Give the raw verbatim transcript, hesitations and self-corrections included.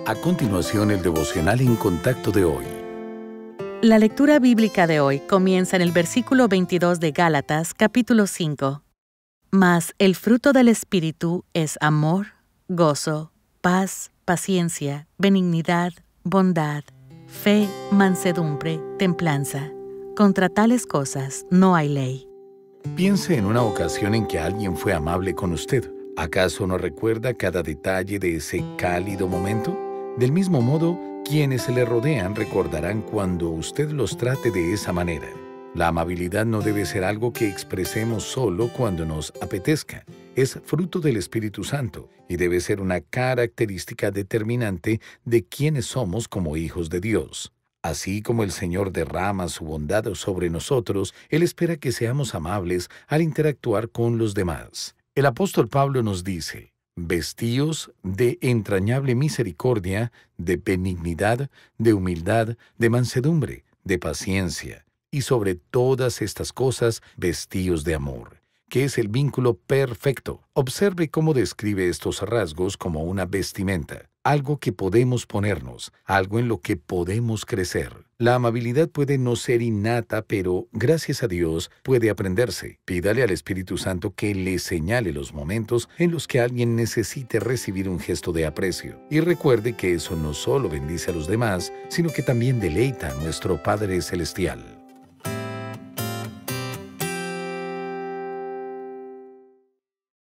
A continuación, el devocional en contacto de hoy. La lectura bíblica de hoy comienza en el versículo veintidós de Gálatas, capítulo cinco. Mas el fruto del Espíritu es amor, gozo, paz, paciencia, benignidad, bondad, fe, mansedumbre, templanza. Contra tales cosas no hay ley. Piense en una ocasión en que alguien fue amable con usted. ¿Acaso no recuerda cada detalle de ese cálido momento? Del mismo modo, quienes se le rodean recordarán cuando usted los trate de esa manera. La amabilidad no debe ser algo que expresemos solo cuando nos apetezca. Es fruto del Espíritu Santo y debe ser una característica determinante de quienes somos como hijos de Dios. Así como el Señor derrama su bondad sobre nosotros, Él espera que seamos amables al interactuar con los demás. El apóstol Pablo nos dice: vestíos de entrañable misericordia, de benignidad, de humildad, de mansedumbre, de paciencia, y sobre todas estas cosas vestíos de amor, que es el vínculo perfecto. Observe cómo describe estos rasgos como una vestimenta, algo que podemos ponernos, algo en lo que podemos crecer. La amabilidad puede no ser innata, pero, gracias a Dios, puede aprenderse. Pídale al Espíritu Santo que le señale los momentos en los que alguien necesite recibir un gesto de aprecio. Y recuerde que eso no solo bendice a los demás, sino que también deleita a nuestro Padre Celestial.